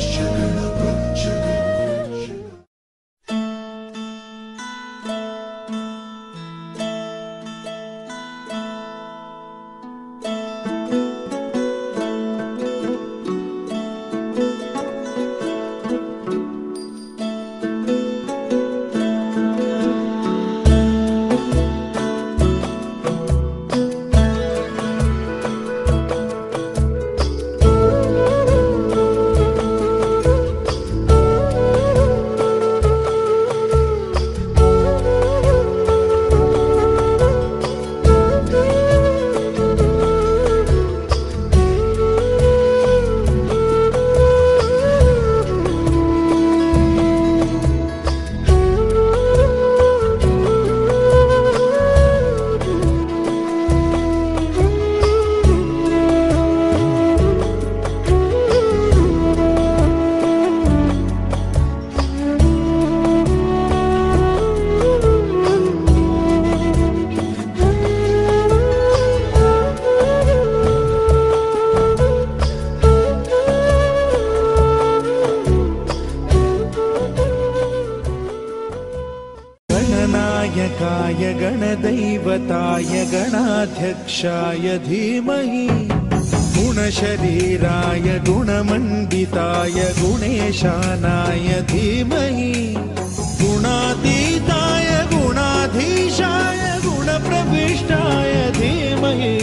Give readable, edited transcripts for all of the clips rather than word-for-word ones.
गणनायकाय गणदैवताय गणाध्यक्षाय धीमहि गुणशरीराय गुणमण्डिताय गुणेशानाय धीमहि गुणातीताय गुणाधीशाय गुणप्रविष्टाय धीमहि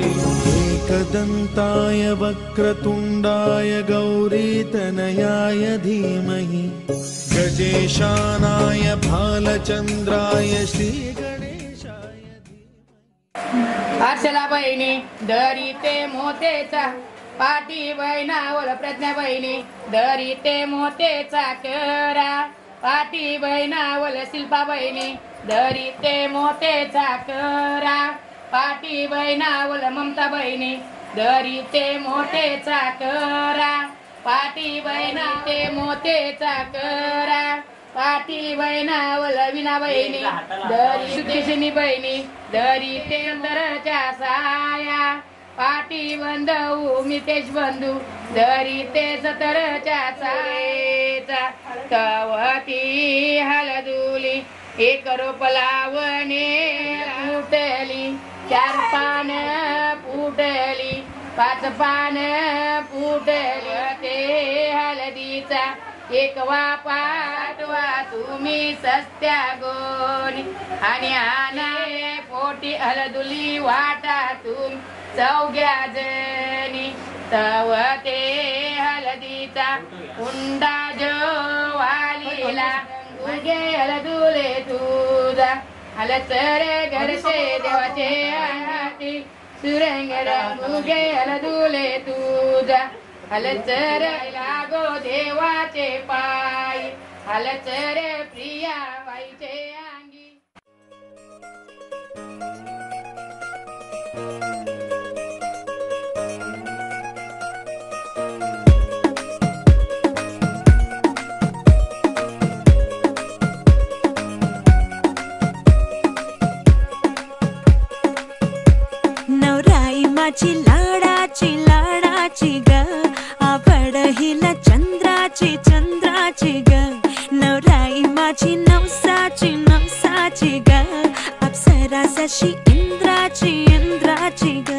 एकदन्ताय वक्रतुण्डाय गौरीतनयाय धीमहि गजेशानाय भालचंद्राय श्री गणेशाय हर्षला बहिणी दरीते मोतेचा पाटी बहिणावर प्रज्ञा बहिणी दरीते मोतेचा करा पाटी बहिणावर शिल्पा बहिणी दरीते मोतेचा करा पाटी बहिणावर ममता बहिणी दरीते मोतेचा करा पाटी बहिणा ते मोतेचा करा पाटी बहिणावर विना बहिणी दरी सुदेशिनी बहिणी दरी ते अंतरच्या साया पाटी बंधू मितेश बंधू दरी ते सतरच्या सायेचा तवती हलदुली एक रोप लावणे फुटली चार पान फुटली पाच पान फुटली ते हलदीचा एक वापाटवा तुम्ही सस्त्या गोनी आणि आनाय पोटी हलदुली वाटा तुम चौघ्या जणी तव ते हलदीचा हुंडा जो वालीला तुझे हलदुले तुझा हलचरे घरचे देवाचे हाती सुरंग रंगुगे हलदुले तुझा हलचर लागो देवाचे पाय हलचर प्रिया बाईचे अंगी नवराई माझी लाडाची लाडाची ग आवड हिला चंद्राची चंद्राची ग नवराई माझी नवसाची नवसाची ग अप्सरा जशी इंद्राची इंद्राची ग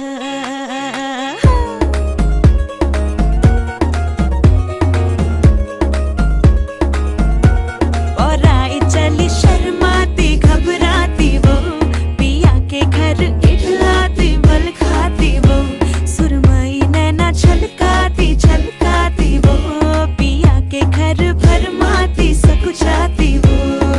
और आई चली शर्माती घबराती वो पिया के घर इठलाती बल खाती वो सुरमई नैना छलकाती छलकाती वो पिया के घर भरमाती सकुचाती वो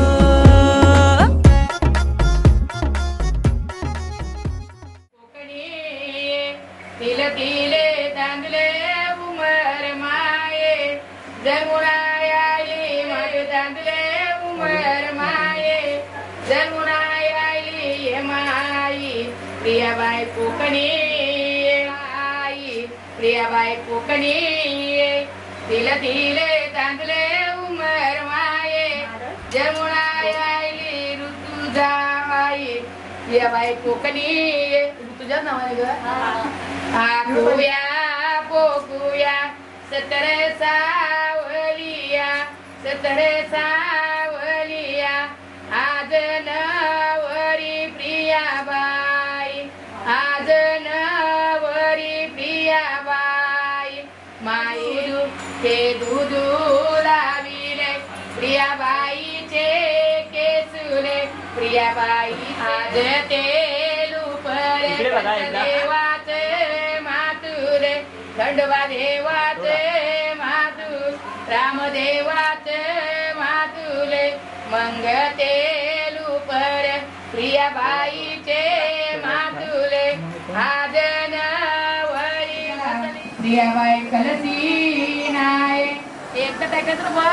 तिले तिले दांगले उमर माये जमुनायाली मग दांगले उमर माये जमुनायाली माई प्रियाबाई कोकणी आई प्रियाबाई कोकणी तिले तिले दांगले उमर माये जमुनायाली ऋतुजाई प्रियाबाई कोकणी तुझ्याच नावाने ग आकुया पोकुया सतरे सावलिया सतरे सावलिया आज नवरी प्रियाबाई आज नवरी प्रियाबाई माई ते दूध लाविले प्रियाबाईचे केसुले प्रियाबाई आज ते लुपरे देवाचे मातुरे खंडवा देवाचे मातु रामदेवाचे मातुले मंगते लुपरे प्रियाबाईचे मातुले आज नवरी प्रियाबाई कलसी नाय एकदा टाकायचं बस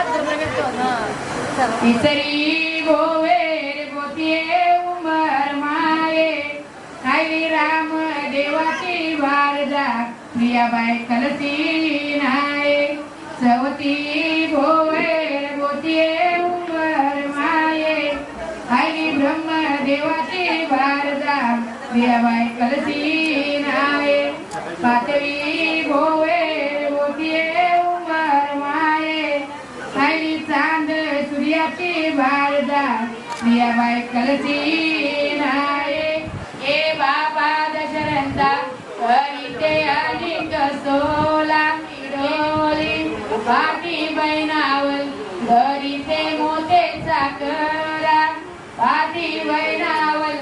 इसरी गोवे गोतिये उमर माये आई राम देवाची वारदा प्रियाबाई कलसी नाय सवती गोवे गोतिये उमर माये आई ब्रह्म देवाची वारदा प्रियाबाई कलसी नाय पाचवी गोवे गोतिये उमर माये आई चांद सूर्याची वारदा प्रियाबाई कलसी नाय ए बाबा दशरंदा हरिते अलिंग सोला डोली पाटी बैनावल धरिते मोते साकरा पाटी बैनावल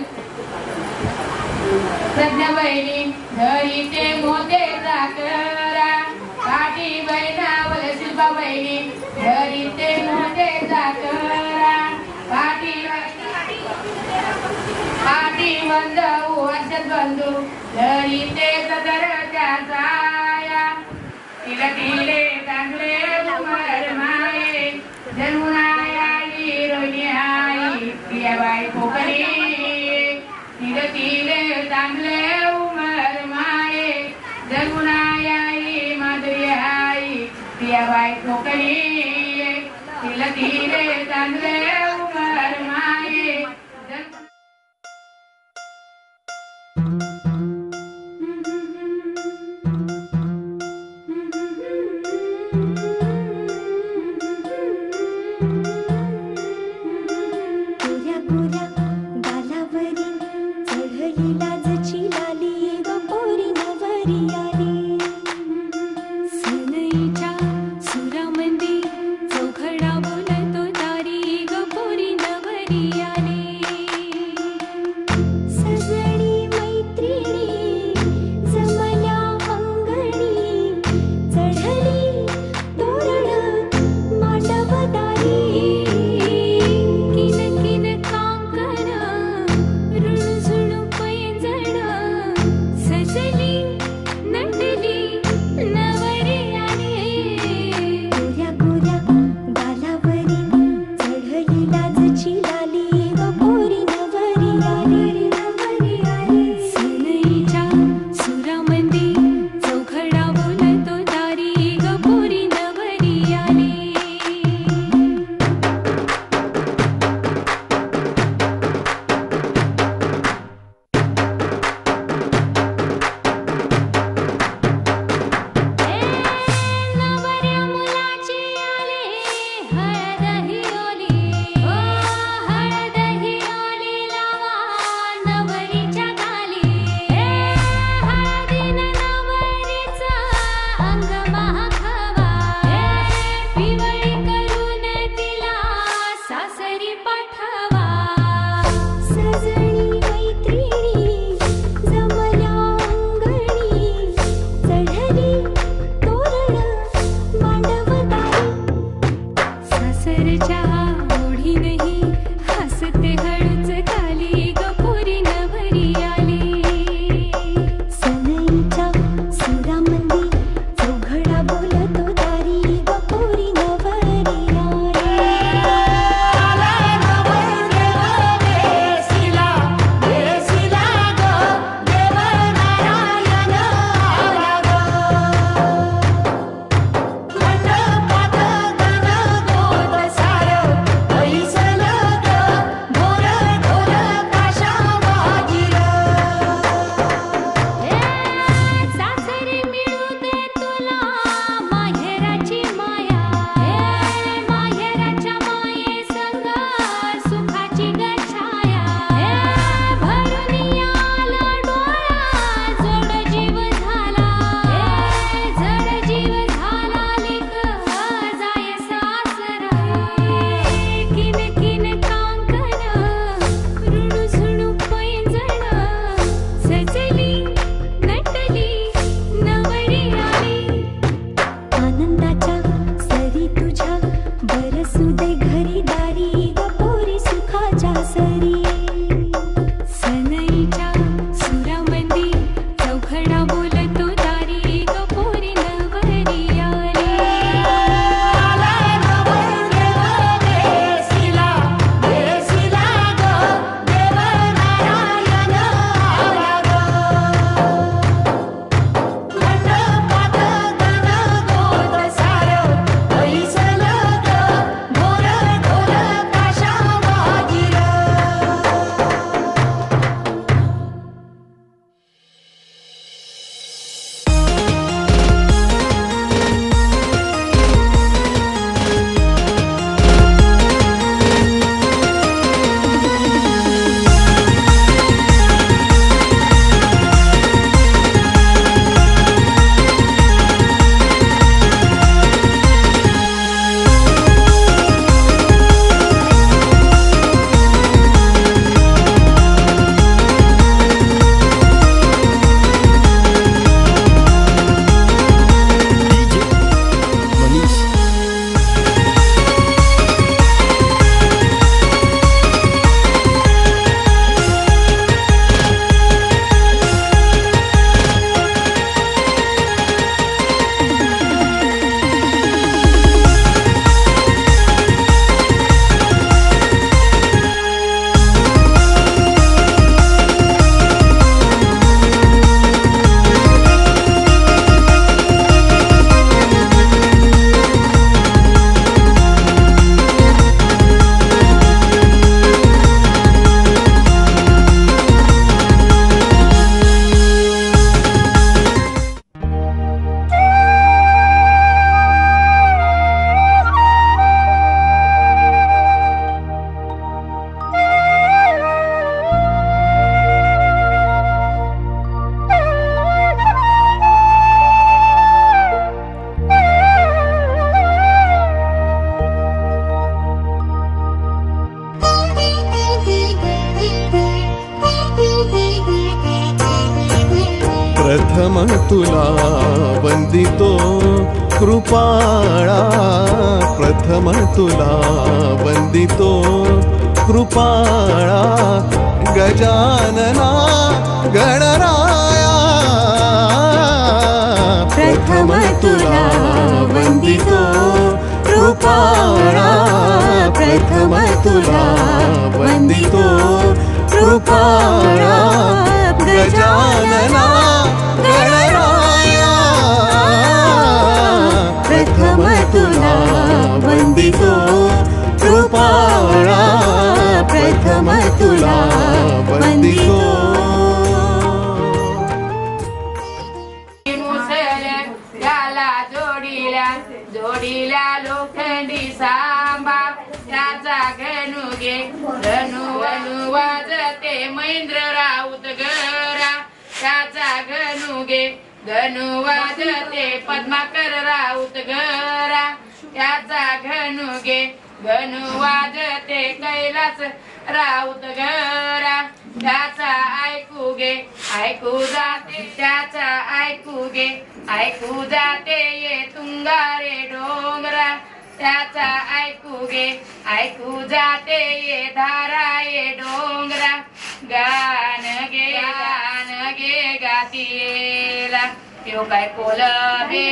प्रज्ञा बहिणी धरिते मोते साकरा पाटी बैनावल शिल्पा बहिणी धरिते मोते साकरा पाटी बंधू वर्षात बंधू धरिते सदरच्या साया तिला तिले चांगले उमर माये जन्मुनायाली रोहिणी आई प्रियाबाई कोकणी तिला तिले चांगले उमर माये जन्मुनायाली माधुरी आई प्रियाबाई कोकणी तिला तिले चांगले उमर माये आनंदाच्या सरी तुझ्या बरसू दे घरी दारी ग पोरी सुखाच्या सरी सनईच्या सुरामंदी चौघडा बोलतो दारी ग पोरी नवरी आली प्रथम तुला वंदितो कृपाळा प्रथम तुला वंदितो कृपाळा गजानना गणराया प्रथम तुला वंदितो कृपाळा प्रथम तुला वंदितो कृपाळा गजानना गणराया प्रथम तुला वंदितो कृपाळा प्रथम तुला वंदितो मुसल्या त्याला जोडीला जोडीला लोखंडी सांबा त्याचा घनुगे धनु वाजते महेंद्र राऊत गरा त्याचा घनुगे धनु वाजते पद्माकर राऊत गरा त्याचा घनुगे धनु वाजते कैलास राऊत गरा त्याचा ऐकू जाते त्याचा ऐकू जाते ये तुंगारे डोंगरा त्याचा ऐकू जाते ये धारा ये डोंगरा गान गे गातीला यो काय कोलबे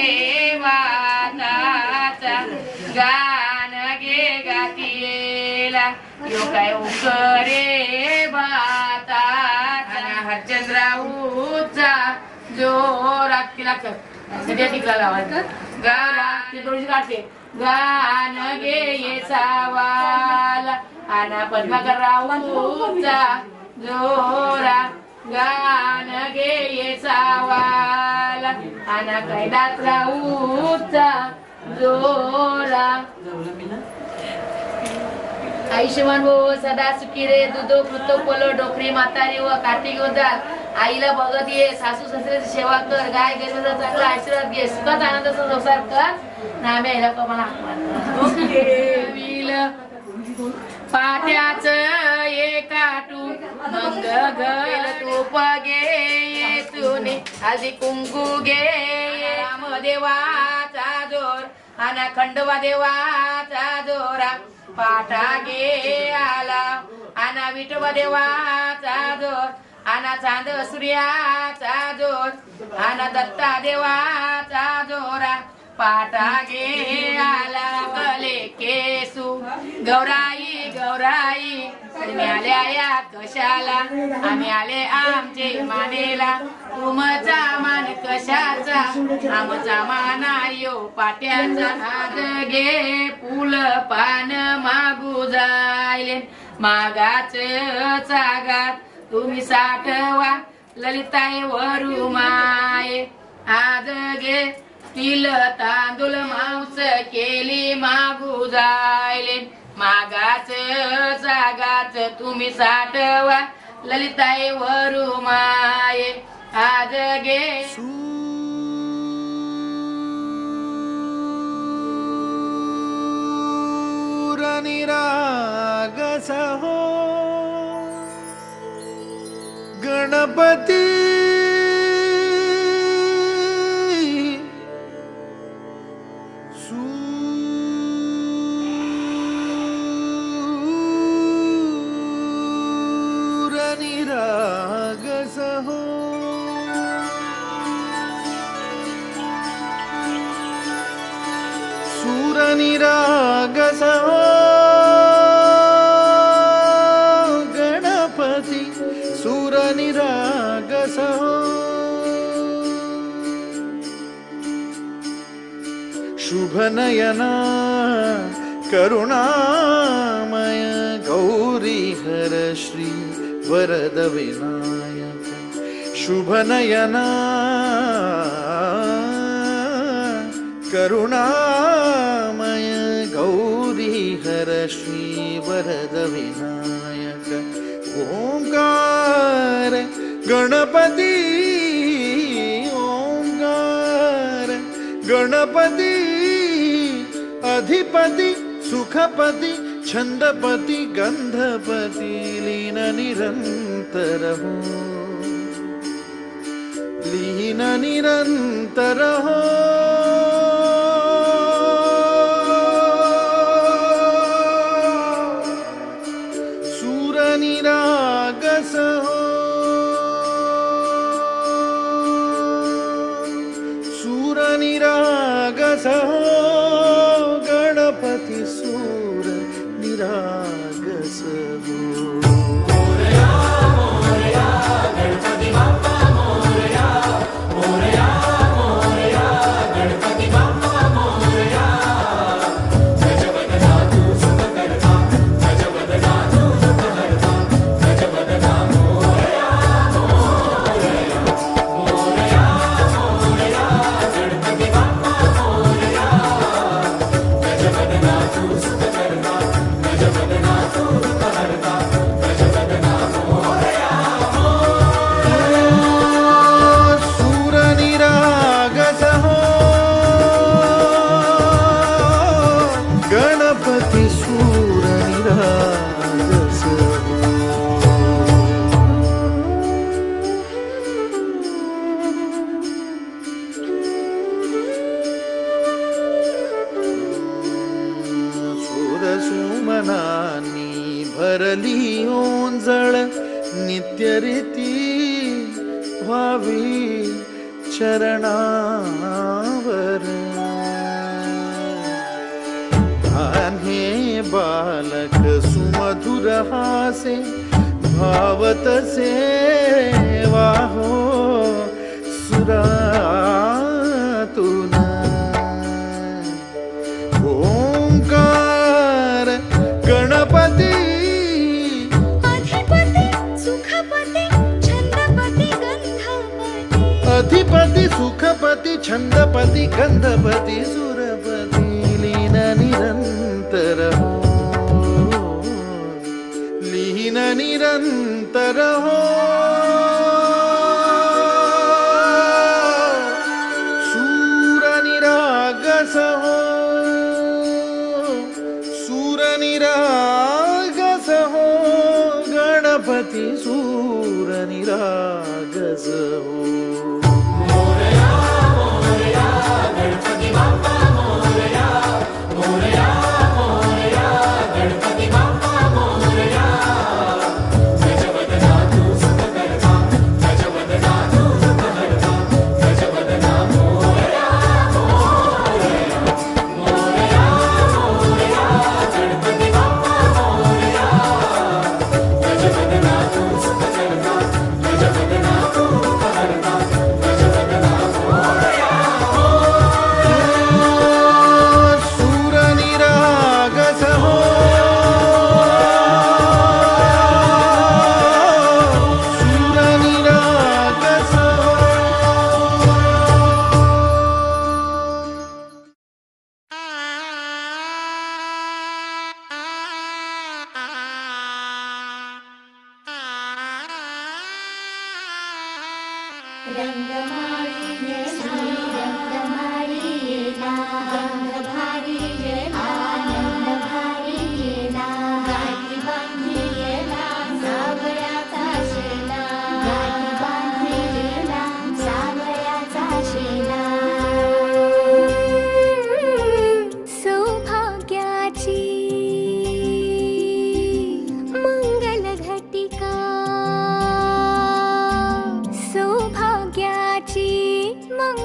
वाताचा गान गे गातीला यो काय उकरे भाताचा हरचंद्राऊचा जोरात तिला सध्या टिकला लावायचं गान थोडीशी काढते गान गे ये सावाला आना पद्माकर राऊचा जोरा गान गे ये सावाला आना कैलास राऊचा जोरा आयुष्यमान हो सदा सुखी रे दुधो कृतो पोलो डोकरी म्हातारी व कार्तिक जाल आईला बघत ये सासू सासऱ्याची सेवा कर गाय गैसाचा चांगला आशीर्वाद घे सुखात आनंदाचा संसार कर नामे आईला कमाला पाट्याच एकाटू मंग गल तूप घे तुने हळदी कुंकू घे रामदेवाचा जोर आणि खंडोबा देवाचा जोरा पाठा घे आला आणि विठोबा देवाचा जोर आणि चांद सूर्याचा जोर आणि दत्ता देवाचा जोरा पाठा घे आला गले केसू गौराई गौराई तुम्ही आल्या या कशाला आम्ही आले आमचे मानेला तुमचा मान कशाचा आमचा माना यो पाट्याचा हात घे फुल पान मागू जायले मागाच चागात तुम्ही साठवा ललिताई वरू माये आज घे तिल तांदूळ मांस केली मागू जायले मागाच जागाच तुम्ही साठवा ललिताई वरू माये आज घे निराग सहो गणपती निराग सहो गणपति सूर निराग सहो शुभ नयना करुणामय गौरी हर श्री वरद विनायक शुभ नयना करुणामय गौरी हर श्री वरद विनायक ओंकार गणपति ओंकार गणपति अधिपति सुखपति छंदपति गंधपति लीन निरंतर हो लीन निरंतर हो गणपति सूर निरागस मोरया मोरया गणपति बाप्पा मोरया मोरया मोरया गणपति बाप्पा मोरया गजबदना तू सुखकर्ता गजबदना तू सुखहर्ता गजबदना मोरया मोरया मोरया मोरया गणपति बाप्पा मोरया गजबदना तू सुखकर्ता गजबदना तू सुखहर्ता गजबदना मोरया सूर निरागस हो गणपति सूर निरागस सूर सुमनानी भरली ओंजळ नित्य रीती व्हावी चरणावर हे बालक सुमधुर हासे भावत सेवा हो सुरातुन ओंकार गणपति अधिपति सुखपति छंदपति गंधपति सुरपति लीन निरंतर हो लीन निरंतर हो सूर निरागस हो सूर निरागस हो गणपति गणपती सूर निरागस हो. सौभाग्याची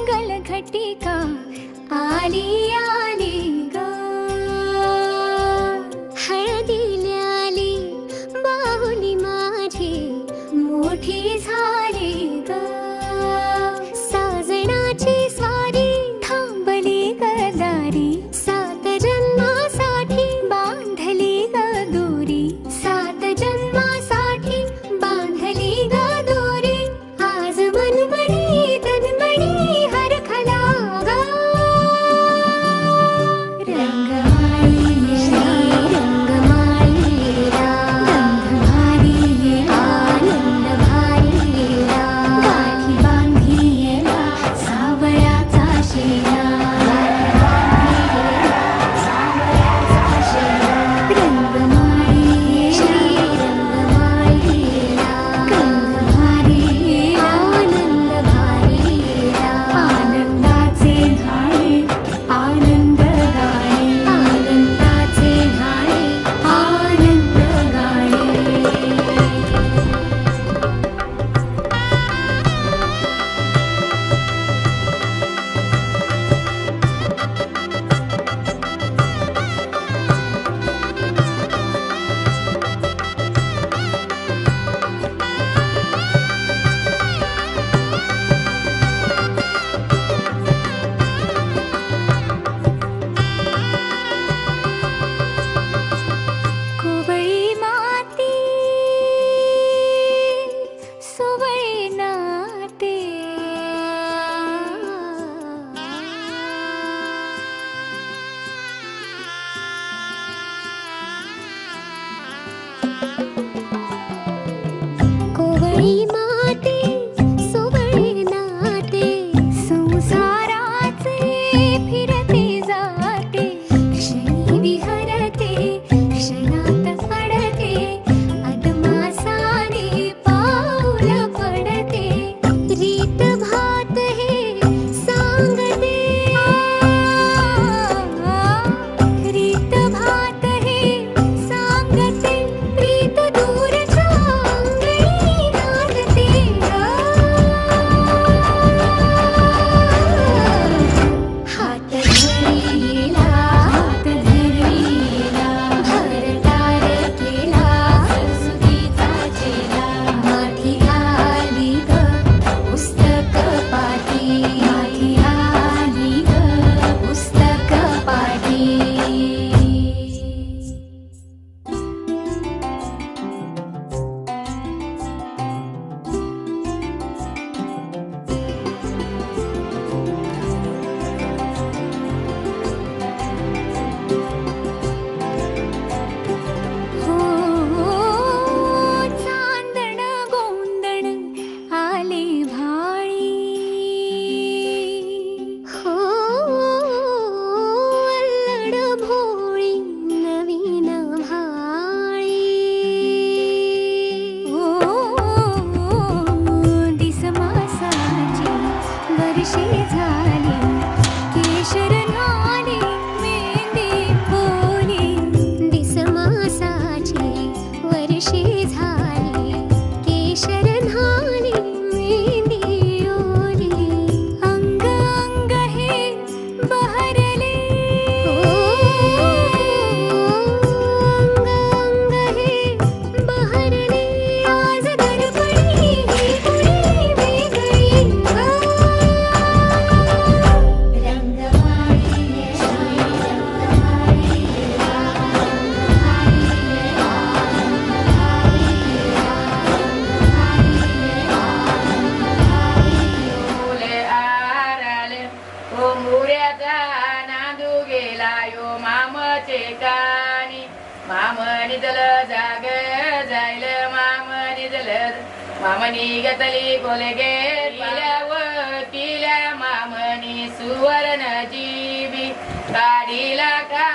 चेकानी माम निजल जाग जाईल माम निजल मामनी गतली कोलगे किल्या मामनी सुवर्ण जीबी काढीला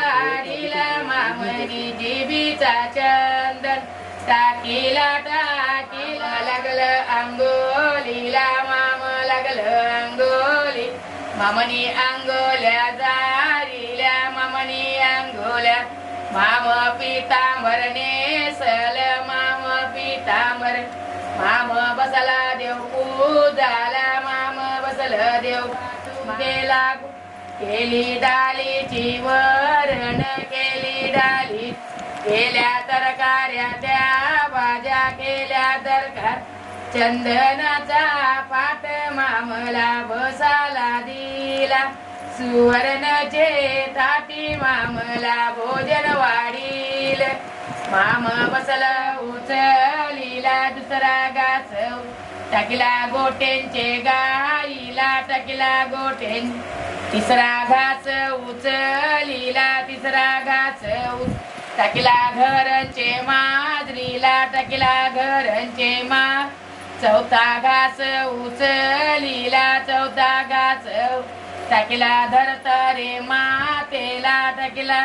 मामनी जीबीचा चंदन टाकीला लागल अंगोलीला माम लागल अंगोली मामनी अंगोल्या जारील्या मामनी अंगोल्या माम पितांबर नेसल माम पितांबर माम बसला देव पूजाला माम बसल देव गेला केली डालीची वरण केली डाली केल्या तरकाऱ्या त्या भाज्या केल्या तरकार चंदनाचा पाट मामला बसाला दिला सुवर्णचे ताटी मामला भोजन वाढील माम बसल उचलीला दुसरा घास टाकीला गोटेंचे गाईला टाकीला गोटें तिसरा घास उचलीला तिसरा घास टाकीला घरंचे माजरीला टाकीला घरंचे मा चौथा घास उचलीला चौथा घास टाकीला धरतरे मातेला टाकीला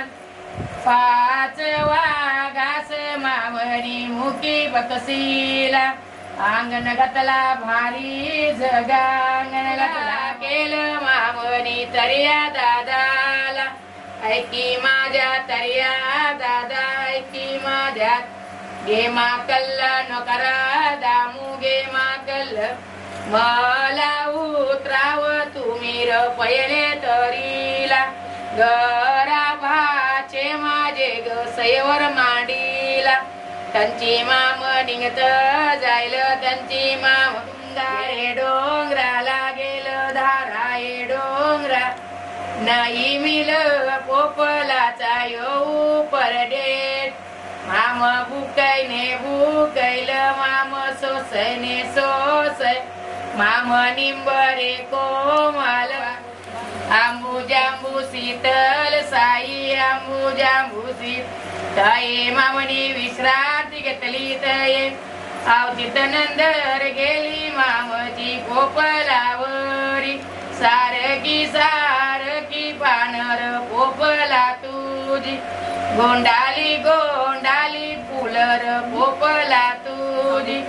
पाचवा घास मामनी मुकी बकसीला अंगण घातला भारी जगा अंगण घातला केलं मामनी तरिया दादाला ऐकी माझ्या तरिया दादा ऐकी माझ्या गे मा कल्ल नकरा दामू गे मा कल्ल मला उतराव तुम्ही र पहिले तरीला गरा भाचे माझे ग सयवर मांडीला त्यांची माम निघत जाईल त्यांची माम धारे डोंगराला गेलं धाराये डोंगरा नाही मिल पोपलाचा येऊ परडेट माम बुकैने बुकैल माम सोसैने सोसै माम निंबरे कोमल आंबू जांबू शीतल साई आंबू जांबू शीतल मामनी विश्रांती घेतली तये आवतीत नंदर गेली मामची पोपलावरी सारकी पानर पोपला तुझी गोंडाली गोंडाली फुलर पोपला तुझी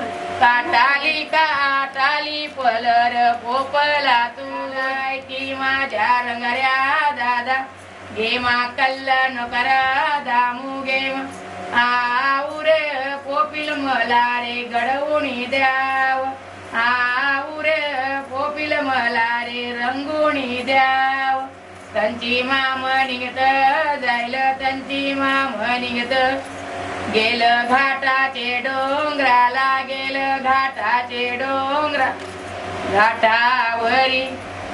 काटाली पलर पोपला तुझी की माझ्या रंगऱ्या दादा गेमा कल्लन करा दामू गेम आऊरे पोपिल मला रे घडवून द्याव आऊरे पोपिल मला रे रंगुणी द्याव त्यांची माम निघत जाईल त्यांची माम निघत गेलं घाटाचे डोंगराला गेलं घाटाचे डोंगरा घाटावरी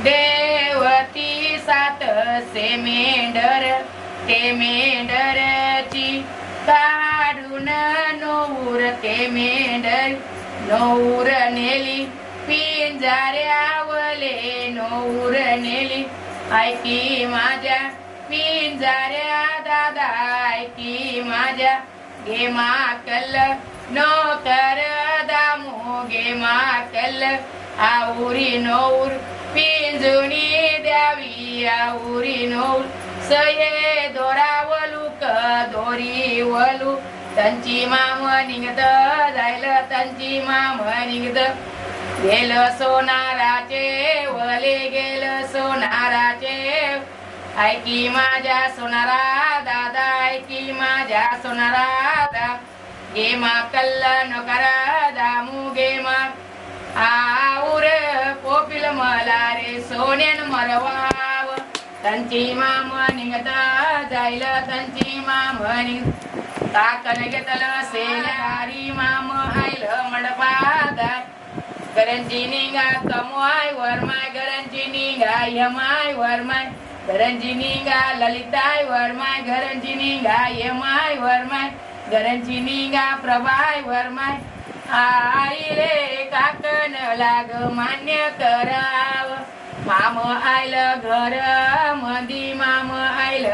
देवती सात से मेंढर ते मेंढरची काढून नऊर ते मेंढर नऊर नेली पिंजाऱ्यावले नऊर नेली ऐकी माझ्या पिंजाऱ्या दादा ऐकी माझ्या गे माकल नोकर दामू गे माकल आऊरी नऊर पिंजुणी द्यावी आऊरी नऊर सये दोरावलू क दोरी वलू त्यांची माम निघत जाईल त्यांची माम निघत गेलं सोनाराचे वले गेलं सोनाराचे ऐकी माझ्या सोनारा दादा ऐकी माझ्या सोनारा दादा गे मा कल्लन करा दामू गे मा आऊर पोपिल मला रे सोन्यान मरवाव त्यांची माम निघत जाईल त्यांची माम ताकन घेतलं सेलारी माम आईल मंडपात गरंजी निघा कमवाय वरमाय गरंजी निघा यमाय वरमाय गरंजी निघा ललिताय वरमाय गरंजी निघा यमाय वरमाय गरंजी निघा प्रभाय वरमाय आई रे काकन लाग मान्य कराव माम आयल घर मंदी माम आयल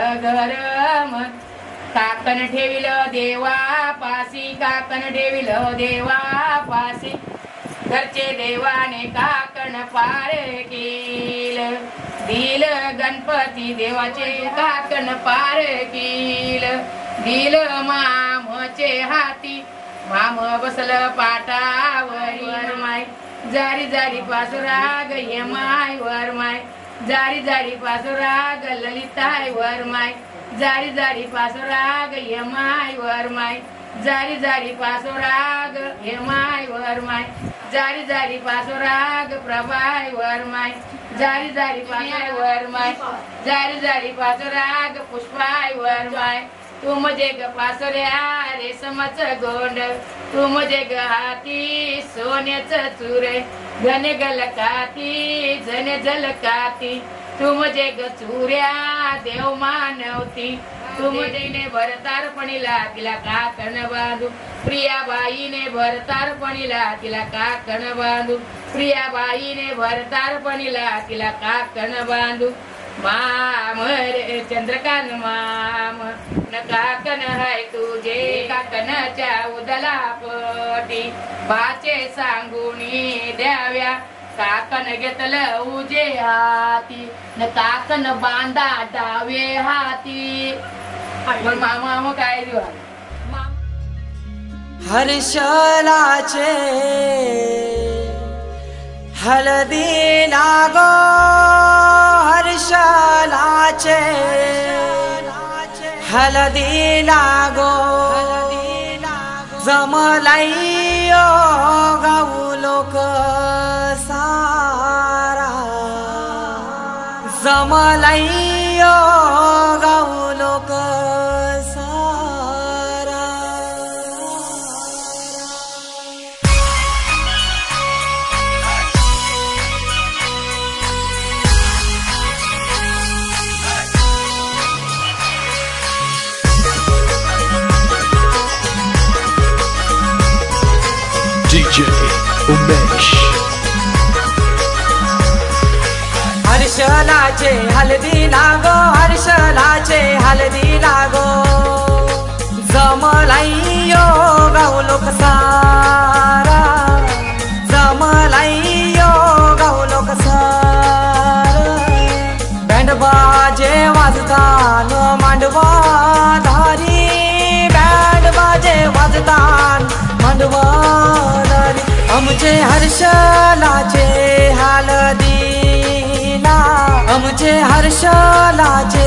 घर मन काकण ठेविल देवा पासी काकण ठेविल देवा पासी घरचे देवाने काकण पारे केल दिल गणपती देवाचे काकण पारे केल दिल मामचे हाती माम बसल पाटावर माय जारी जारी पासुराग ये माय वर माय जारी जारी पासुराग ललिताय वर माय जारी जारी पासुराग ये माय वर माय जारी जारी पासुराग हे माय वर माय जारी जारी पासुराग प्रभाय वर माय जारी जारी पासुराग वर माय जारी जारी पासुराग पुष्पाय वर माय तू मुझे ग पासुऱ्या रेशमच गोंड तू मुझे ग हाती सोन्याचं चुरे घन गलकाती जन जलकाती तू मुझे ग चुऱ्या देव मानवती तू मुझे भरतारपणीला तिला काकण बांधू प्रियाबाईने भरतारपणीला तिला काकण बांधू प्रियाबाईने भरतारपणीला तिला काकण बांधू माम रे चंद्रकांत माम न काकण हाय तुझे काकणच्या उदला पटी बाचे सांगुनी द्याव्या काकण घेतलं उजे हाती न काकण बांधा डावे हाती मामा काय दिवा हर्षलाचे हळदी लागो हर्षलाचे हळदी लागो जमलाई गाऊ लोक सारा जमलाई गाऊ लोक DJ उमेश हर्षलाचे हल्दी लागो हर्षलाचे हल्दी लागो जमलाई गाऊ लोक सारा जमलाई गाऊ लोक सारा बँड बाजे वाजतान मांडवा धारी बँड बाजे वाजतान मांडवा धारी आमचे हर्षलाचे हळदीला आमचे हर्षलाचे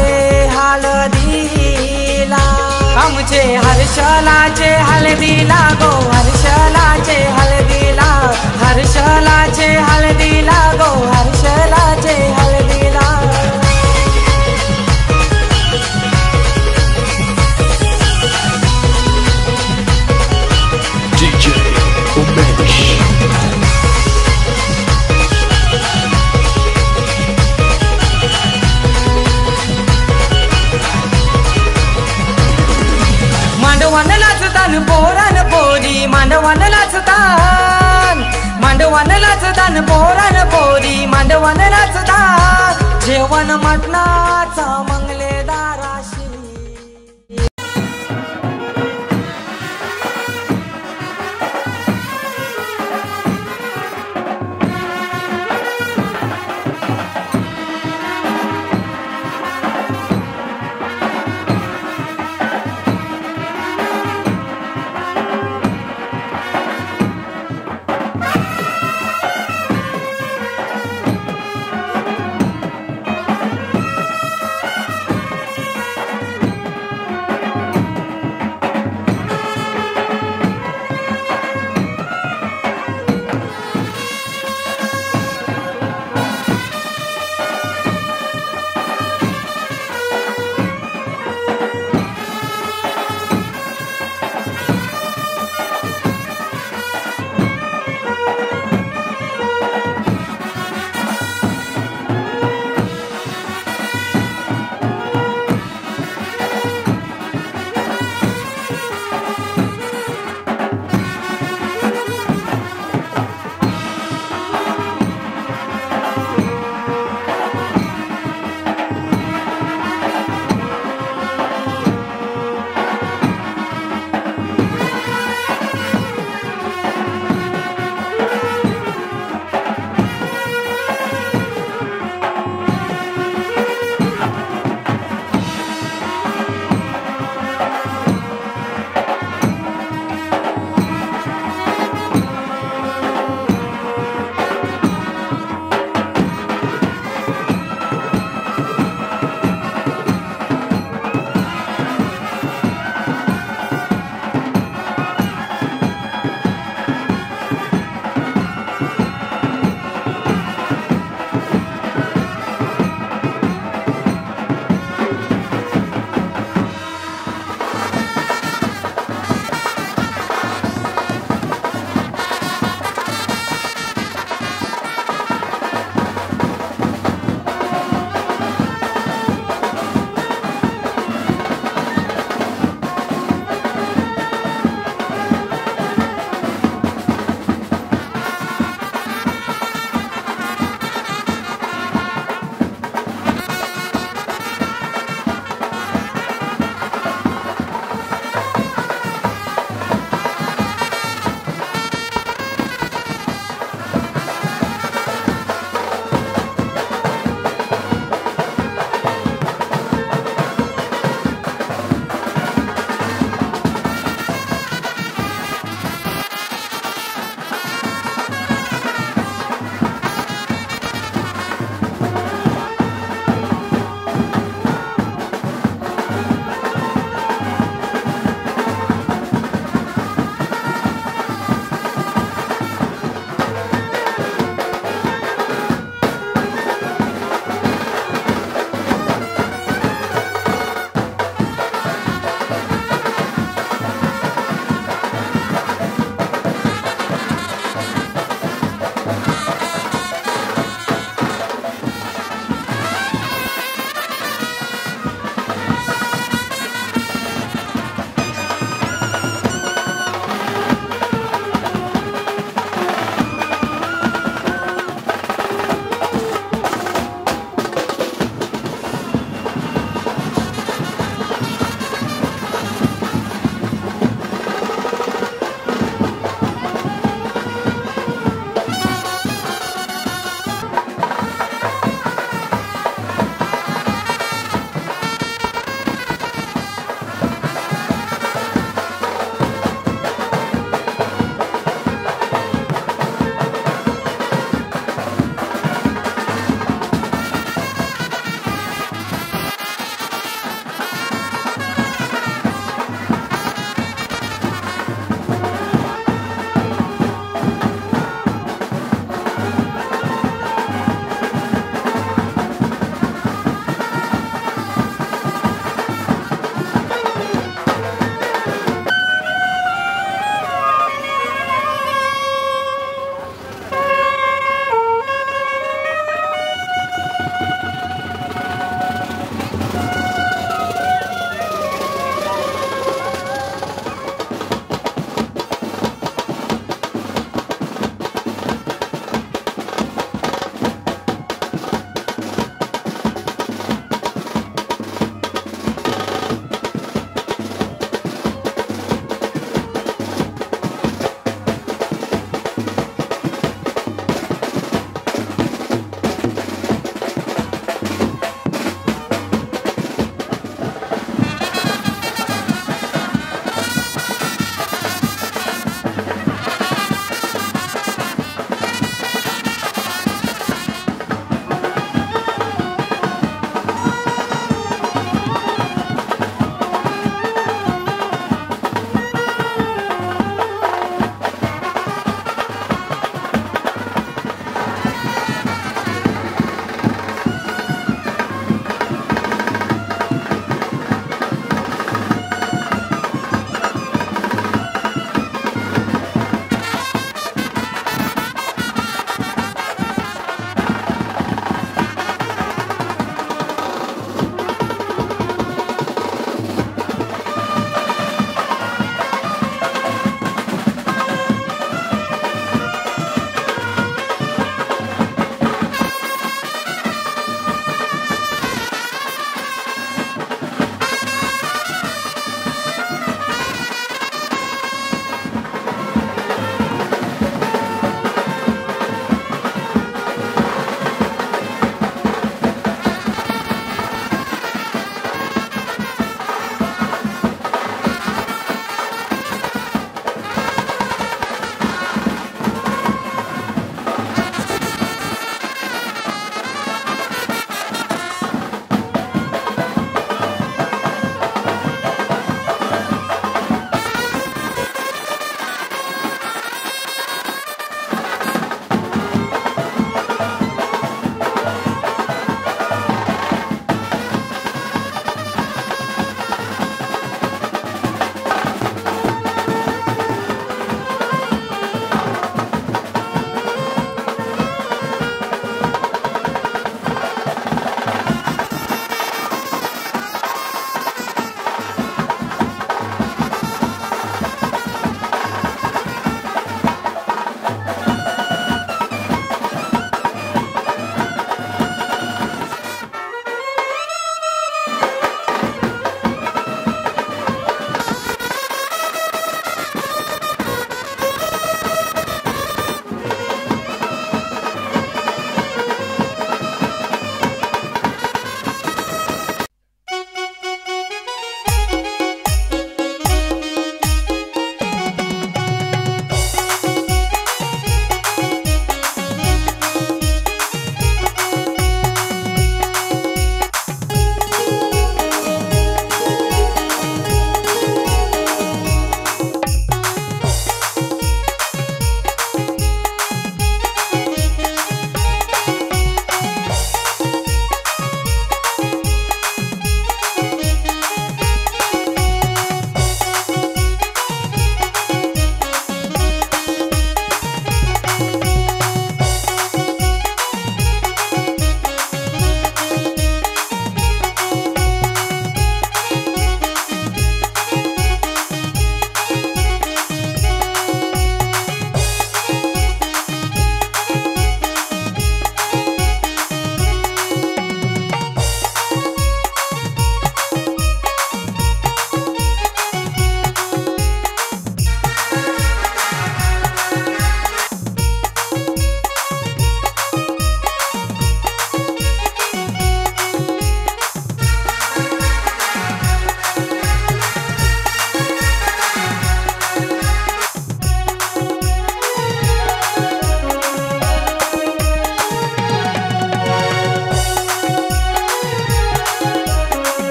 हळदीला आमचे हर्षलाचे हळदीला गो हर्षलाचे हळदीला हर्षलाचे हळदीला गो हर्षलाचे हळदीला DJ उमेश मांडवान नाचतान पोरान पोरी मांडवान नाचतान मांडवान नाचतान पोरान पोरी मांडवान नाचतान जेवण मटणाचा मंगलेदाराशी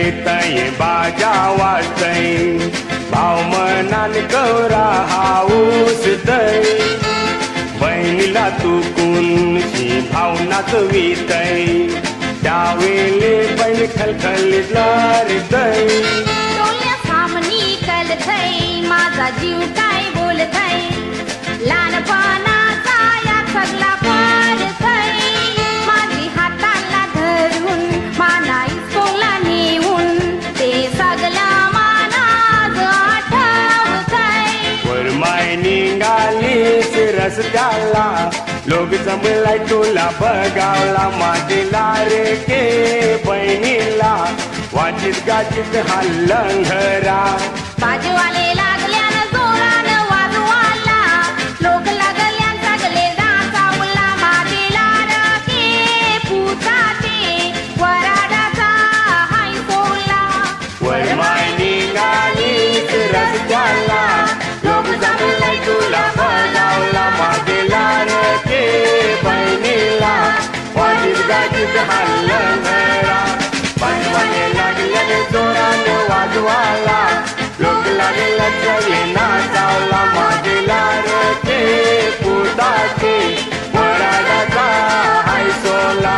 तय बाजा वाजतय भाव मनान कवरा हाऊस तय बहिणीला तुकुनशी भावनाच वितय त्यावेळे बहीण खलखलीतणार तय डोळ्या सामनी कलतय माझा जीव काय बोलतय लहानपणाचा या सगळा पडतय माझी हाताला धरून माना इस्कोला नेऊन ते सगळं मानाज आठवतय वरमाय निघालीस रस्त्याला लोक जमलाय तुला बघावला माझीला रे के बहिणीला वाचित गाचित हा लंघरा बाजूवाले लागल्यानं जोरानं वाजवाला लोक लागल्यान सगळे डासावला माझीला रके पुताचे वराडाचा हाय सोला वरमाय निघालीस रस्त्याला लोक जमलाय तुला बघावला माझीला रे के बहिणीला वाचित गाचित हा लंघरा बाजूवाले लागल्याने जोरानं वाजवाला लोक लागला सगळे नाचावला माझीला रे पुताचे वराडाचा हाय सोला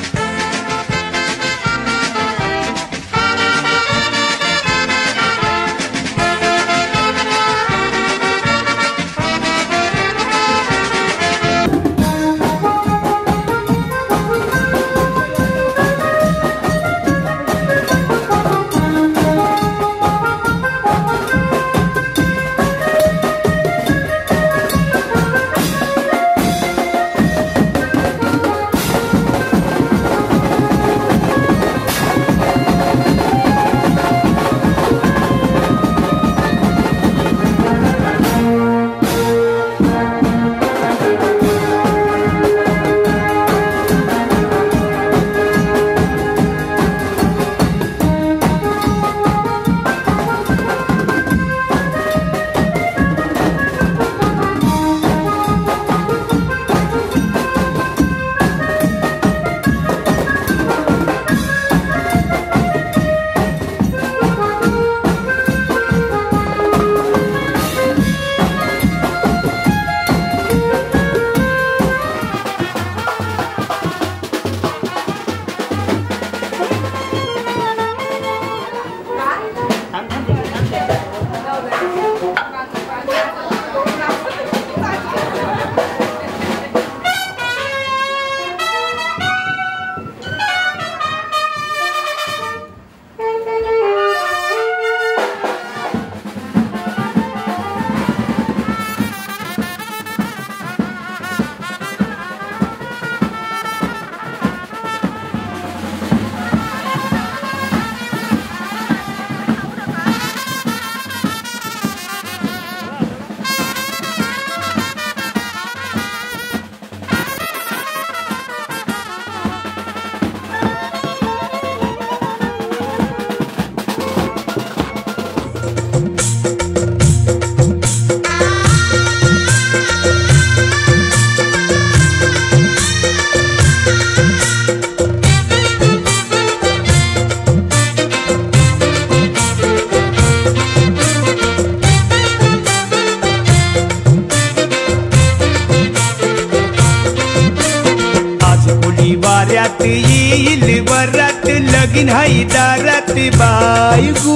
वाऱ्यात येईल वरात लगीन हाय दारात बायगो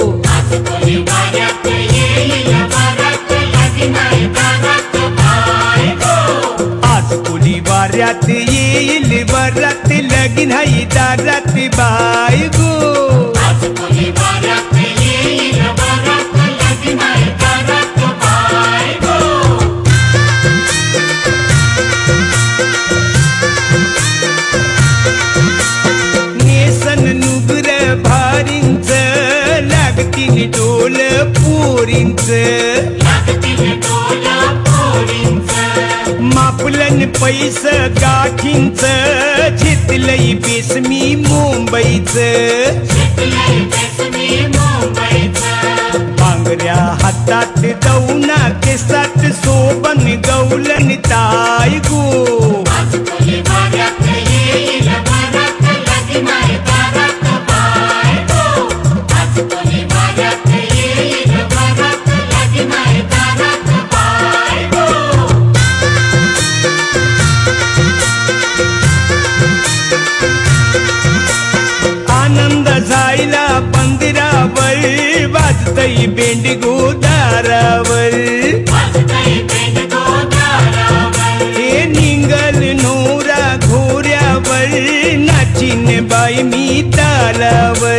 आज कोली वाऱ्यात येईल वरात लगीन हाय दारात बायगो डोल पोरींच मापलन पैस गाठींच घेतलंय बेसमी मुंबईच बांगड्या हातात दौना केसात सोबन गौलन ताय गो बेंडगो दारावर हे निंगल नोरा घोऱ्यावर नाचिन बाई मी तालावर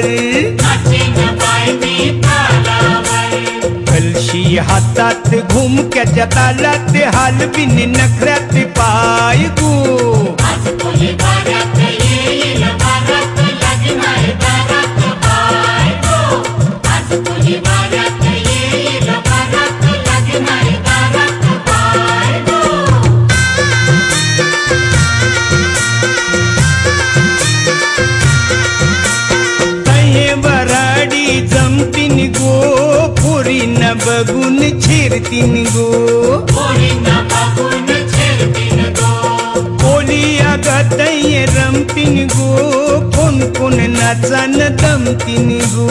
कलशी हातात घुमक्याच्या तालात हालबिन नखऱ्यात पाय गो जमतीन गो पुरी न बगुन छिरतीन गो ओलिया गतय रमतीन गो कोण कोण नाचान दमतीन गो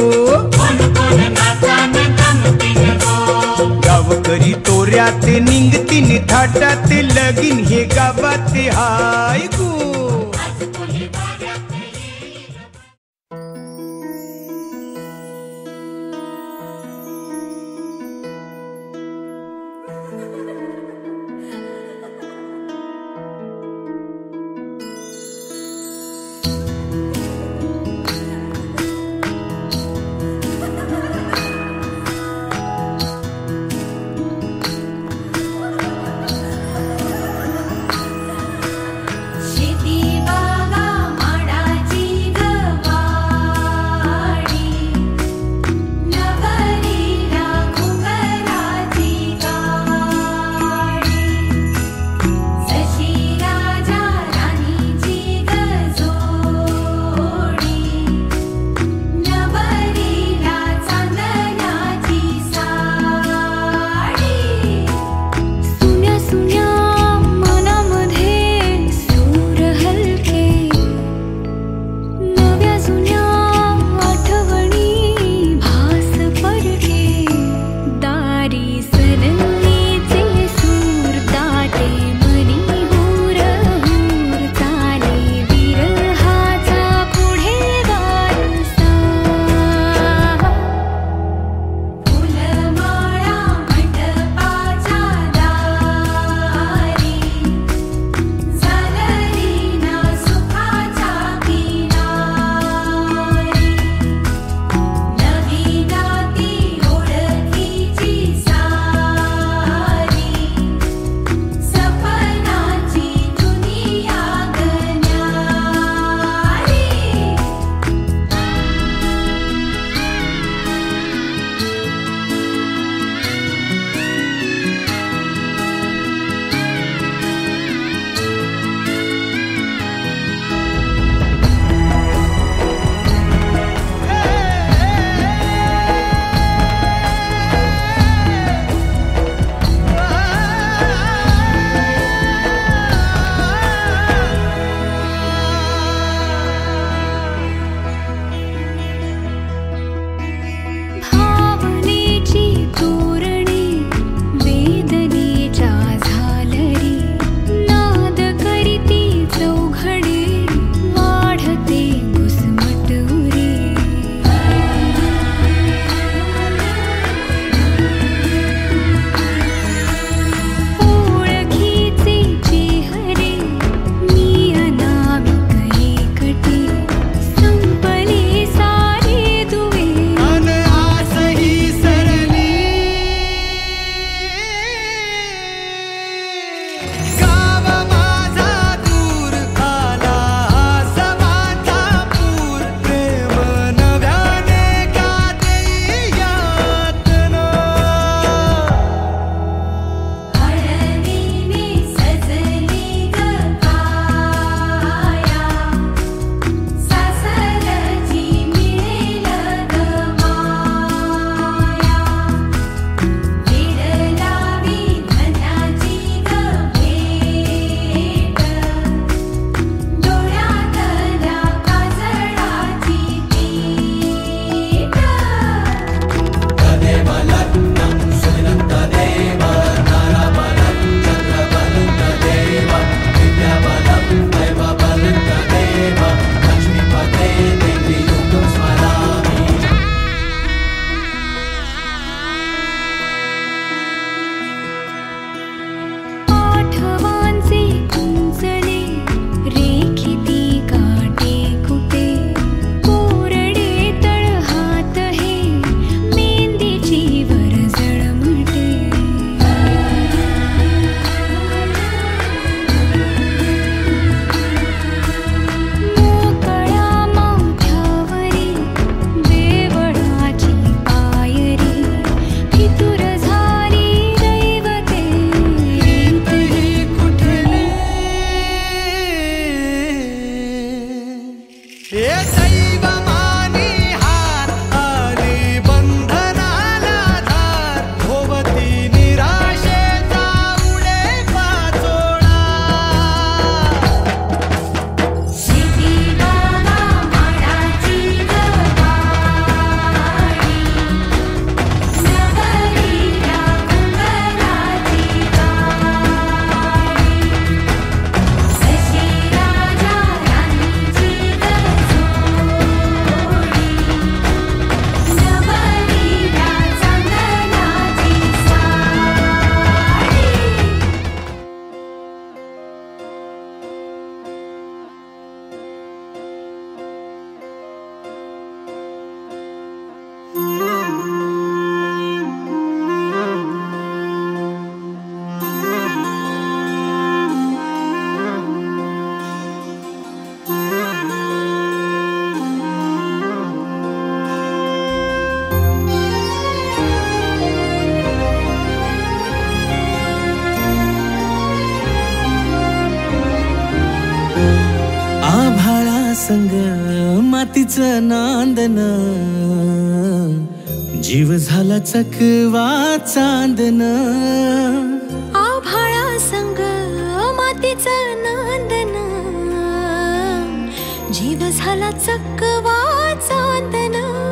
गावकरी तोऱ्यात निंगतीन थाटात लगीन हे गावात हाय गो शेती संग मातीचं नांदन जीव झाला चकवा चांदन आभाळा संग मातीचं नांदन जीव झाला चकवा चांदन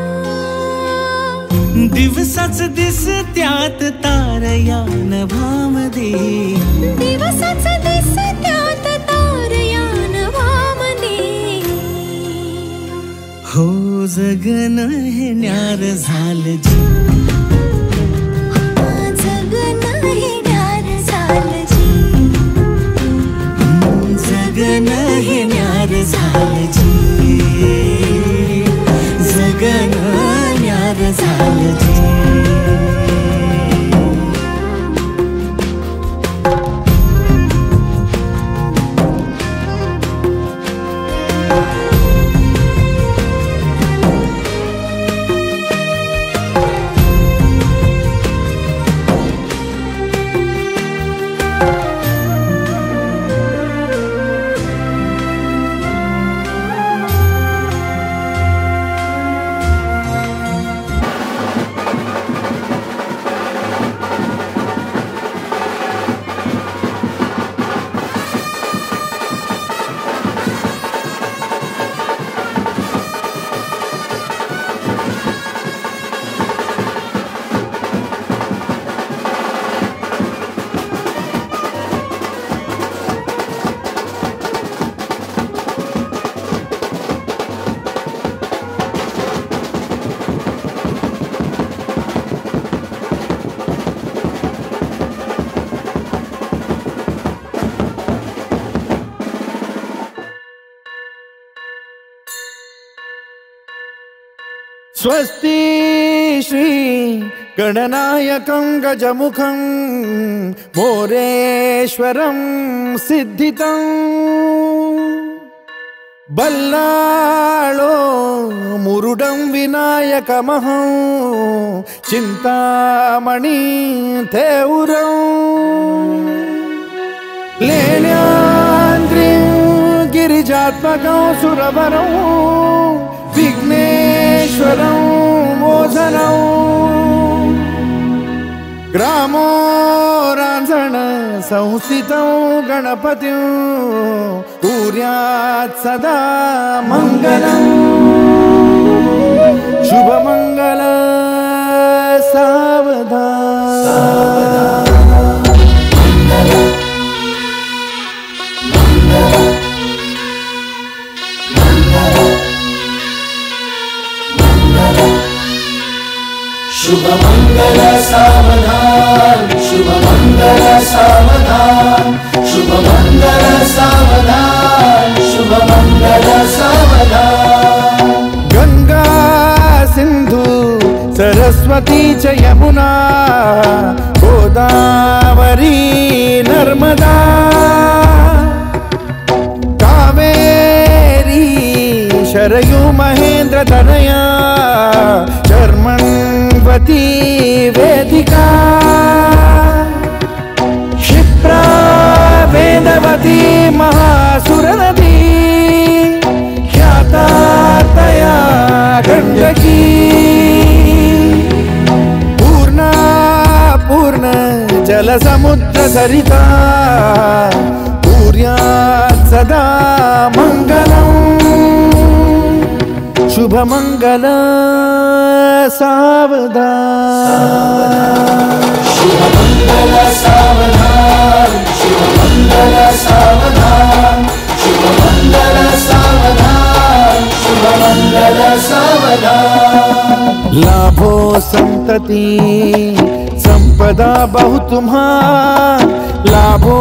दिवसाच दिस त्यात तारया नभामध्ये दिवसाच दिस त्यात तारया नभामध्ये हो जगन हे न्यार झालं जी जगन हे न्यार झालं जी जगन हे न्यार झालं जी जगन न्यार झालं जी स्वस्ति श्री गणनायकं गजमुखं मोरेश्वरं सिद्धितं बल्लाळो मुरुडं विनायकमहं चिंतामणि थेउरं लेण्याद्रिं गिरिजात्मकं सुरवरं विघ्नेश्वरं मोझनं ग्रामो रांझण संस्थितं गणपतिं कुर्यात् सदा मंगलं शुभमंगल सावधान शुभ मंगल सावधान शुभ मंगल सावधान शुभ मंगल सावधान शुभ मंगल सावधान गंगा सिंधु सरस्वती च यमुना गोदावरी नर्मदा कावेरी शरयू महेंद्र तनया चर्मण्वती वेदिका क्षिप्रा वेदवती महासुरनदी ख्याता तया गंडकी पूर्णा पूर्ण जल समुद्र सरिता कुर्यात् सदा मंगलम् शुभ मंगल सावधान शुभ मंगल सावधान शुभ मंगल सावधान शुभ मंगल सावधान शुभ मंगल सावधान लाभो संतति संपदा बहु तुम्हा लाभो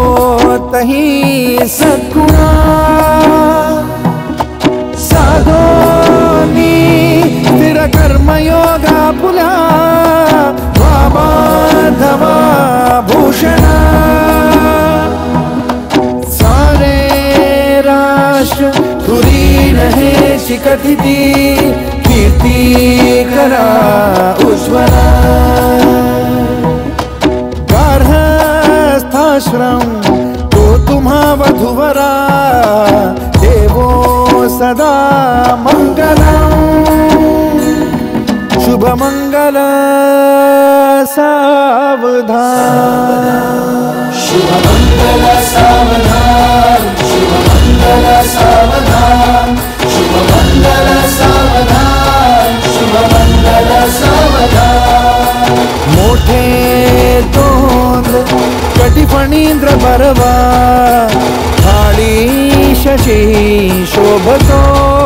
तही सद्गुणा साधो योनी स्थिर कर्मयोग पुला माधवा भूषण सारे राष्ट्र तुरीन हे शिकतिथी कीर्ती करा उज्ज्वला गार्हस्थाश्रम तो तुम्हा वधुवरा देवो सदा मंगलम शुभ मंगल सावधान शुभ मंगल सावधान शुभ मंगल सावधान शुभ मंगल सावधान शुभ मंगल सावधान मोठे तोंड कटिफणींद्र बरवा थाळी शशी शोभतो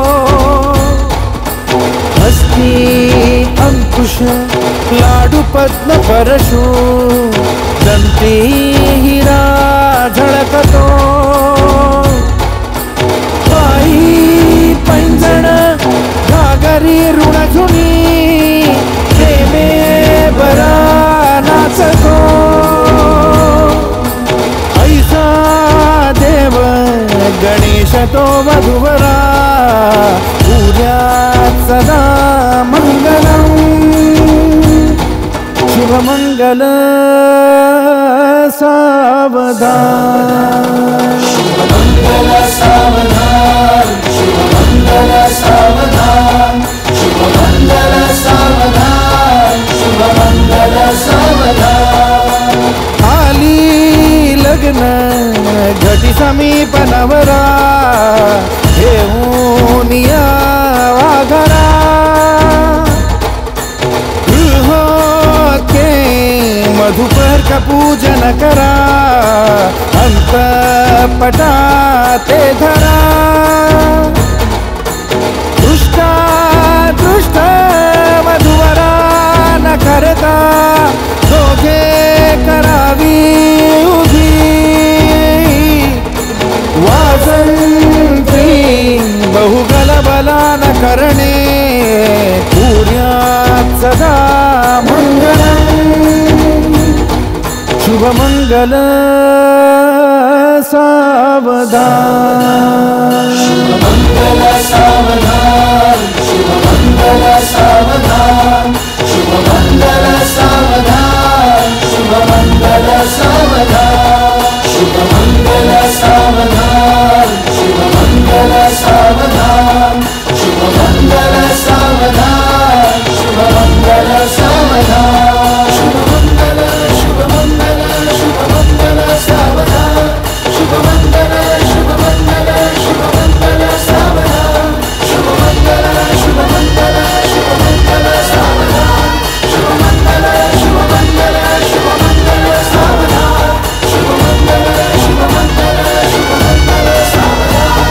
हस्ती अंकुश लाडू पद्म परशु दंती हिरा झळकतो पायी पैंजण घागरी ऋणझुनी प्रेमे बरा नाचतो ऐसा देव गणेश तो वधुवरा पूर्यात सदा मंगलम शुभ मंगल सावधान शुभ मंगल सावधान शुभ मंगल सावधान शुभ मंगल सावधान शुभ मंगल सावधान आली लग्न घटी समीप नवरा घेऊन यावा घरा गृहोके मधुपर का पूजन करा अंतपटा ते धरा दृष्टा दृष्ट मधुवरा न करता दोघे करावी उभी वाजंत्री बहुगलबला न करणे पूर्यात सदा मंगलम शुभ मंगल सावधान शुभ मंगल सावधान शुभ मंगल सावधान शुभ मंगल सावधान शुभ मंगल सावधान शुभ मंगल सावधान शुभ मंगल सावधान शुभ मंगल सावधान शुभ मंगल सावधान शुभ मंगल शुभ मंगल शुभ मंगल सावधान शुभ मंगल शुभ मंगल शुभ मंगल सावधान शुभ मंगल शुभ मंगल शुभ मंगल सावधान शुभ मंगल शुभ मंगल शुभ मंगल सावधान शुभ मंगल शुभ मंगल शुभ मंगल सावधान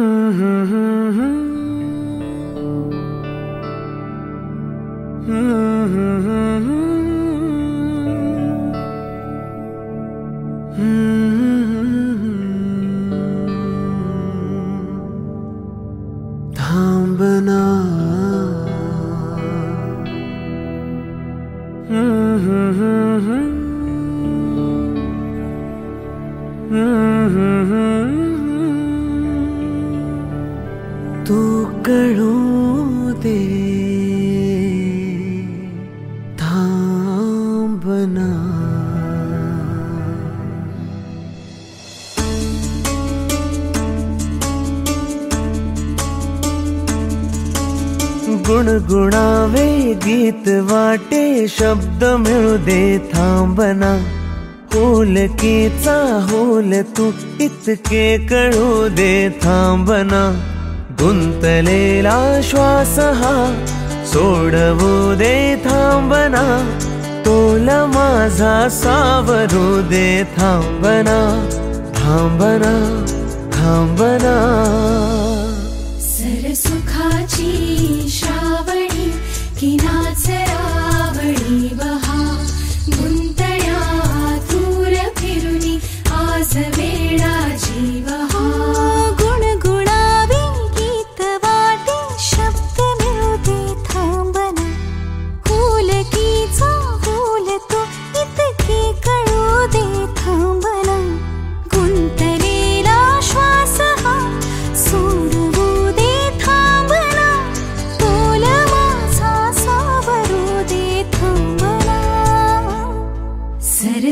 थांबना तू कळू दे थांबना गुणगुणावे गीत वाटे शब्द मिळू दे थांबना होलकीचा होल तू इतके कळू दे थांबना गुंतलेला श्वास हा सोडवू दे थांबना तोल माझा सावरू दे थांबना थांबना थांबना सरसुखाची श्रावणी की नाचरावणी बहा गुंतण्या दूर फिरुनी आज वेळा जीव हा गुणगुणावे गीत वाटे शब्द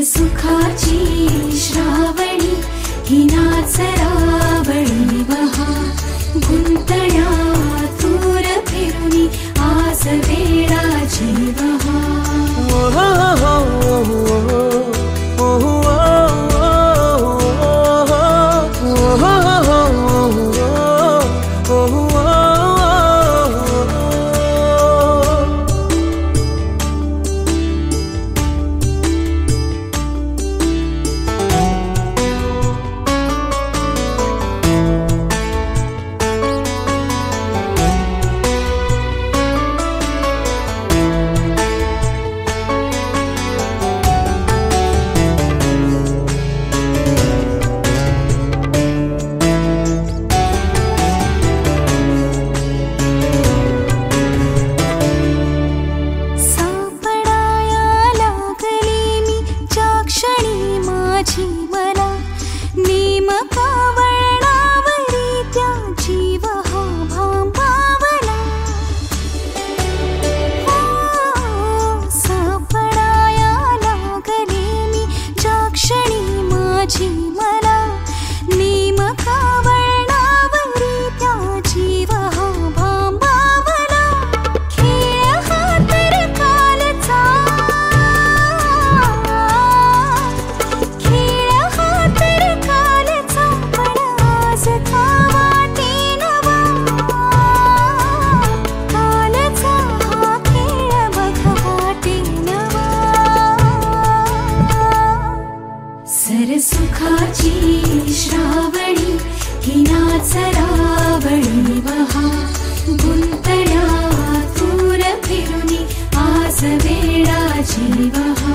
सुखाची श्रावणी हिनाच रावणी वहा गुंतण्या तूर फिरुनी आज वेळाची वहा सुखाची श्रावणी हिनाच रावणी वहा गुंतण्या तूर फिरुनी आज वेळाची वहा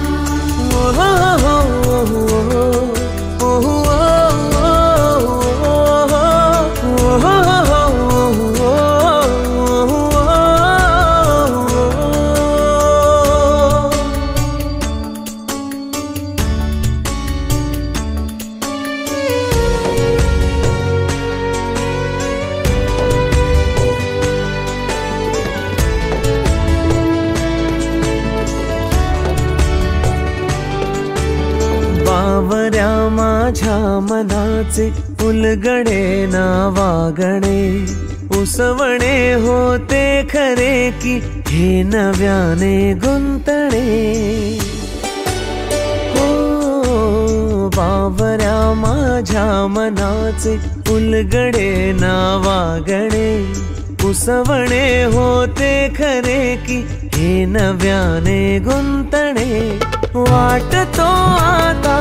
माझ्या मनाचे उलगडे ना वागणे उसवणे होते खरे की हे नव्याने गुंतणे हो बावऱ्या माझ्या मनाचे उलगडे ना वागणे उसवणे होते खरे की हे नव्याने गुंतणे वाटतो आता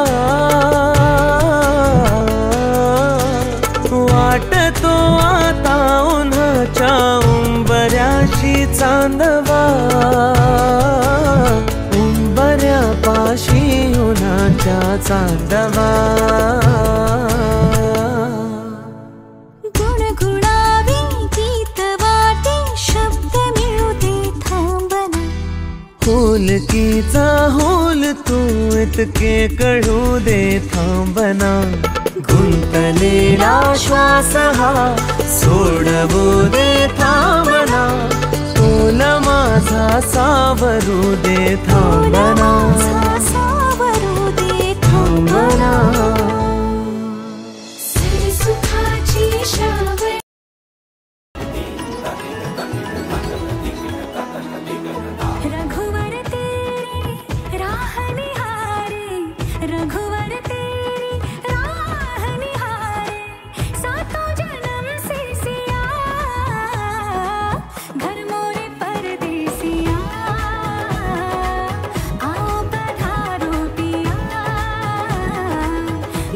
वाटतो आता उन्हाच्या उंबऱ्याशी चांदवा उंबऱ्यापाशी उन्हाच्या चांदवा गुणगुणावी गीत वाटे शब्द मिळू दे थांबना होलकीचा होल तू इतके कळू दे थांबना गुंतलेला श्वास हा सोडवू दे थांबना तोल माझा सावरू दे थांबना सावरू दे थांबना सुखाची श्रावणी रघुवर तेरी राह निहारे रघुवर तेरी राह निहारे सातों जन्म से सिया घर मोरे परदेसिया आओ पधारो पिया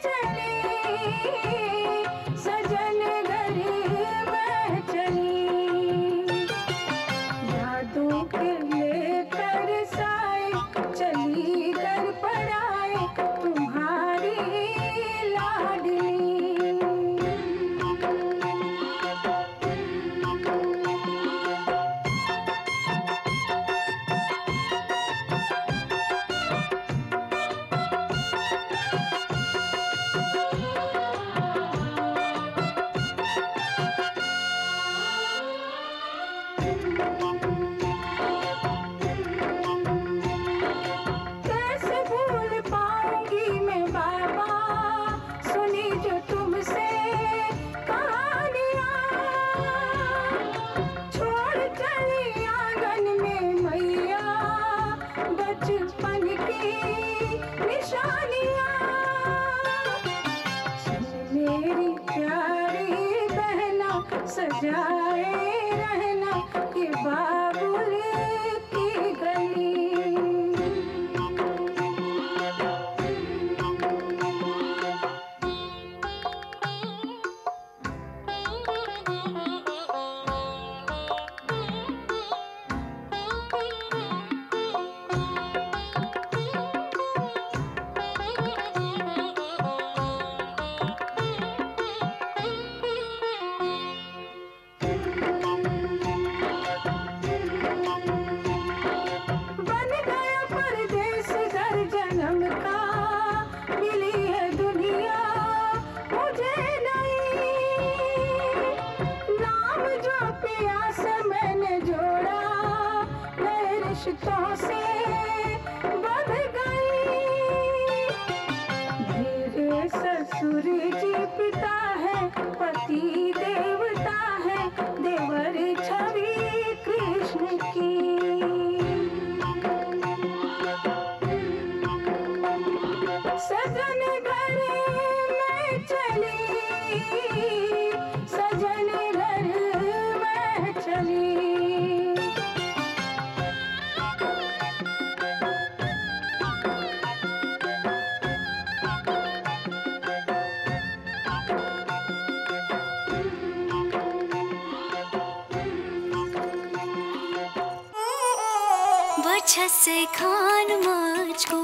से खान माच को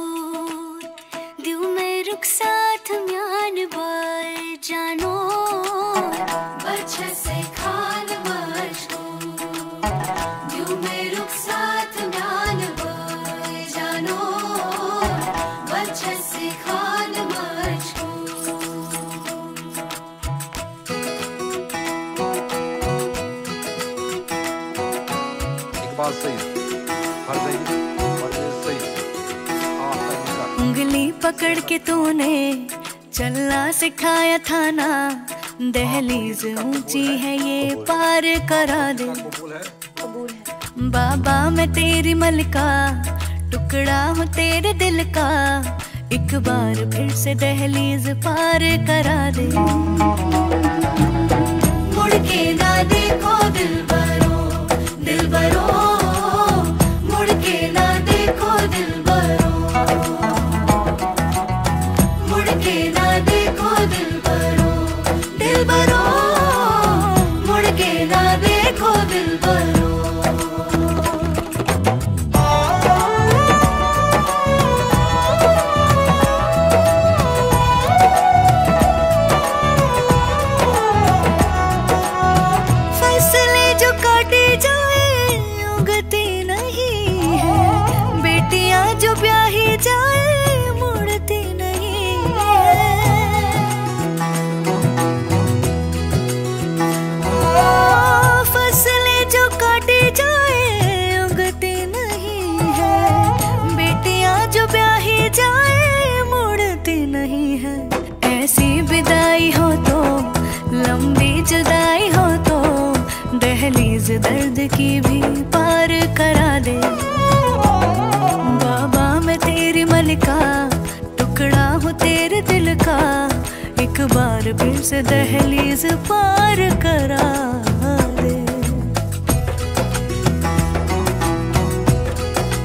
दिल में रुक साथ म्यान बार जानो बच्चे से खान माच को दिल में रुक साथ म्यान बार जानो बच्चे से खान माच को एक बात सही उंगली पकड़ के तूने चलना सिखाया था ना दहलीज ऊंची है ये पार करा दे बाबा मैं तेरी मलका टुकड़ा हूँ तेरे दिल का एक बार फिर से दहलीज पार करा दे मुड़ के ना देखो दिल बरो मुड़ के ना देखो दिल बरो मुड़ के ना देखो दिल बरो मुड़ के ना देखो दिल बरो फैसले जो काटे जाए उगती नहीं है बेटियां जो ब्याही जाए मुड़ती नहीं है फसले जो काटे जाए उगती नहीं है बेटियां जो ब्याही जाए मुड़ती नहीं है ऐसी विदाई हो तो लंबी जुदाई हो तो दहलीज दर्द की भी पार करा दे बाबा मैं तेरी मलका टुकड़ा हूँ तेरे दिल का एक बार फिर से दहलीज पार करा दे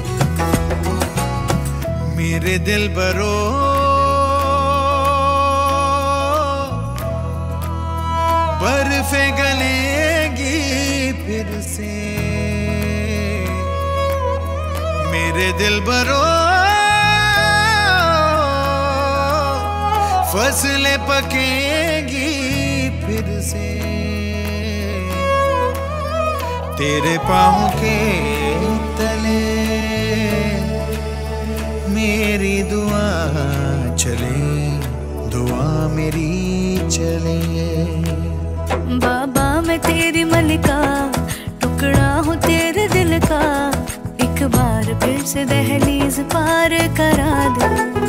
मेरे दिल बरो जुल्फे गलेंगी फिर से मेरे दिल बरो, फसलें पकेंगी फिर से तेरे पाँव के तले। मेरी दुआ चले, दुआ मेरी चले। बाबा मैं तेरी मलिका, टुकड़ा हूँ तेरे दिल का, एक बार फिर से दहलीज पार करा दे।